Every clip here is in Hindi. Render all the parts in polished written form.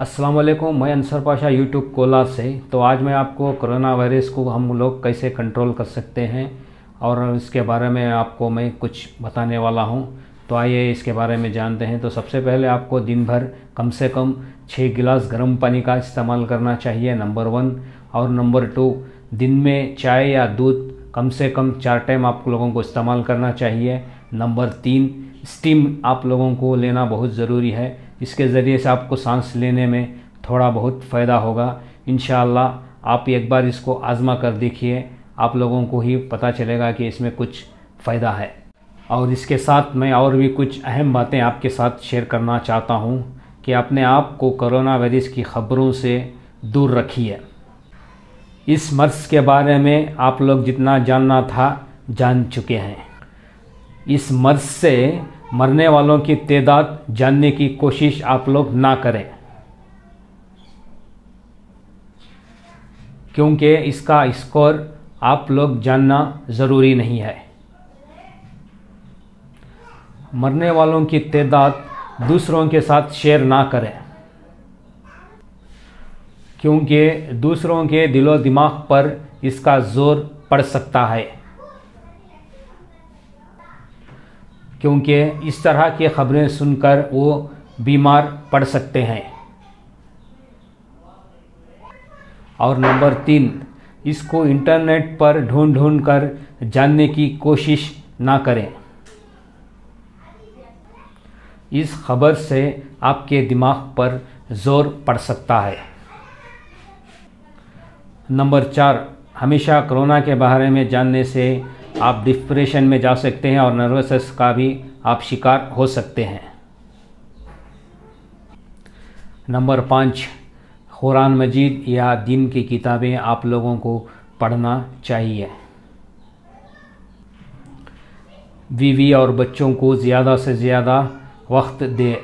अस्सलाम वालेकुम, मैं अंसर पाशा यूट्यूब कोलार से। तो आज मैं आपको कोरोना वायरस को हम लोग कैसे कंट्रोल कर सकते हैं और इसके बारे में आपको मैं कुछ बताने वाला हूं। तो आइए इसके बारे में जानते हैं। तो सबसे पहले आपको दिन भर कम से कम 6 गिलास गर्म पानी का इस्तेमाल करना चाहिए, नंबर 1। और नंबर 2, दिन में चाय या दूध कम से कम 4 टाइम आप लोगों को इस्तेमाल करना चाहिए। नंबर 3, स्टीम आप लोगों को लेना बहुत ज़रूरी है। इसके ज़रिए से आपको सांस लेने में थोड़ा बहुत फ़ायदा होगा। इंशाअल्लाह आप एक बार इसको आज़मा कर देखिए, आप लोगों को ही पता चलेगा कि इसमें कुछ फ़ायदा है। और इसके साथ मैं और भी कुछ अहम बातें आपके साथ शेयर करना चाहता हूं कि अपने आप को कोरोना वायरस की ख़बरों से दूर रखिए। इस मर्ज़ के बारे में आप लोग जितना जानना था जान चुके हैं। इस मर्ज़ से मरने वालों की तादाद जानने की कोशिश आप लोग ना करें, क्योंकि इसका स्कोर आप लोग जानना ज़रूरी नहीं है। मरने वालों की तादाद दूसरों के साथ शेयर ना करें, क्योंकि दूसरों के दिलो दिमाग पर इसका ज़ोर पड़ सकता है। क्योंकि इस तरह की खबरें सुनकर वो बीमार पड़ सकते हैं। और नंबर 3, इसको इंटरनेट पर ढूंढ कर जानने की कोशिश ना करें। इस खबर से आपके दिमाग पर ज़ोर पड़ सकता है। नंबर 4, हमेशा कोरोना के बारे में जानने से आप डिप्रेशन में जा सकते हैं और नर्वसनेस का भी आप शिकार हो सकते हैं। नंबर 5, कुरान मजीद या दीन की किताबें आप लोगों को पढ़ना चाहिए। बीवी और बच्चों को ज़्यादा से ज़्यादा वक्त दें।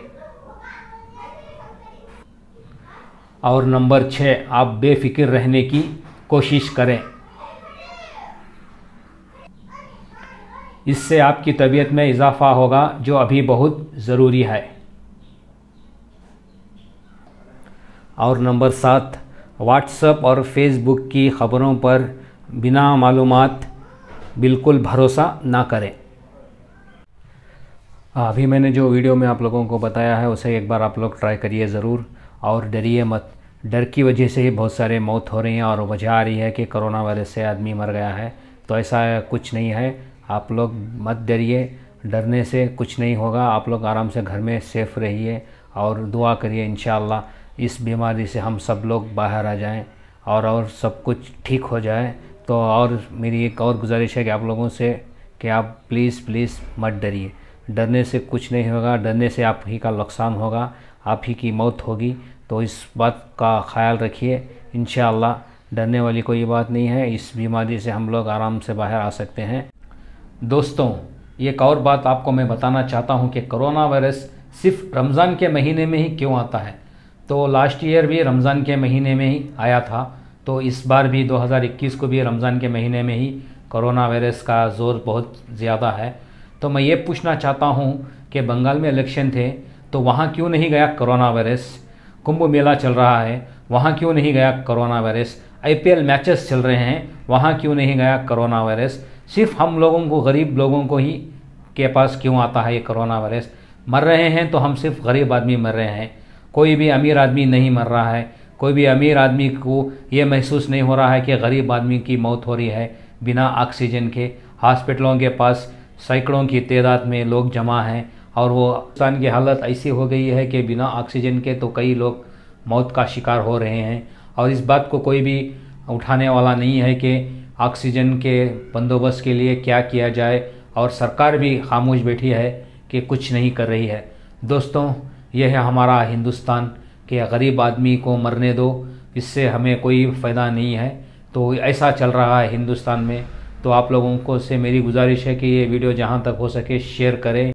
और नंबर 6, आप बेफिक्र रहने की कोशिश करें। इससे आपकी तबीयत में इजाफ़ा होगा, जो अभी बहुत ज़रूरी है। और नंबर 7, व्हाट्सएप और फेसबुक की ख़बरों पर बिना मालूमात बिल्कुल भरोसा ना करें। अभी मैंने जो वीडियो में आप लोगों को बताया है उसे एक बार आप लोग ट्राई करिए ज़रूर, और डरिए मत। डर की वजह से ही बहुत सारे मौत हो रही हैं और वजह आ रही है कि कोरोना वायरस से आदमी मर गया है। तो ऐसा कुछ नहीं है, आप लोग मत डरिए। डरने से कुछ नहीं होगा। आप लोग आराम से घर में सेफ़ रहिए और दुआ करिए इंशाअल्लाह इस बीमारी से हम सब लोग बाहर आ जाएं और सब कुछ ठीक हो जाए। तो और मेरी एक और गुजारिश है कि आप लोगों से कि आप प्लीज़ मत डरिए। डरने से कुछ नहीं होगा, डरने से आप ही का नुकसान होगा, आप ही की मौत होगी। तो इस बात का ख्याल रखिए। इंशाअल्लाह डरने वाली कोई बात नहीं है। इस बीमारी से हम लोग आराम से बाहर आ सकते हैं। दोस्तों, एक और बात आपको मैं बताना चाहता हूं कि कोरोना वायरस सिर्फ रमज़ान के महीने में ही क्यों आता है। तो लास्ट ईयर भी रमज़ान के महीने में ही आया था, तो इस बार भी 2021 को भी रमज़ान के महीने में ही कोरोना वायरस का ज़ोर बहुत ज़्यादा है। तो मैं ये पूछना चाहता हूं कि बंगाल में इलेक्शन थे, तो वहाँ क्यों नहीं गया कोरोना वायरस। कुंभ मेला चल रहा है, वहाँ क्यों नहीं गया कोरोना वायरस। IPL मैचेस चल रहे हैं, वहाँ क्यों नहीं गया कोरोना वायरस। सिर्फ हम लोगों को, गरीब लोगों को ही के पास क्यों आता है ये कोरोना वायरस। मर रहे हैं तो हम सिर्फ गरीब आदमी मर रहे हैं, कोई भी अमीर आदमी नहीं मर रहा है। कोई भी अमीर आदमी को ये महसूस नहीं हो रहा है कि गरीब आदमी की मौत हो रही है बिना ऑक्सीजन के। हॉस्पिटलों के पास सैकड़ों की तादाद में लोग जमा हैं और वो इंसान की हालत ऐसी हो गई है कि बिना ऑक्सीजन के तो कई लोग मौत का शिकार हो रहे हैं। और इस बात को कोई भी उठाने वाला नहीं है कि ऑक्सीजन के बंदोबस्त के लिए क्या किया जाए, और सरकार भी खामोश बैठी है कि कुछ नहीं कर रही है। दोस्तों, यह है हमारा हिंदुस्तान कि गरीब आदमी को मरने दो, इससे हमें कोई फ़ायदा नहीं है। तो ऐसा चल रहा है हिंदुस्तान में। तो आप लोगों को से मेरी गुजारिश है कि ये वीडियो जहाँ तक हो सके शेयर करें।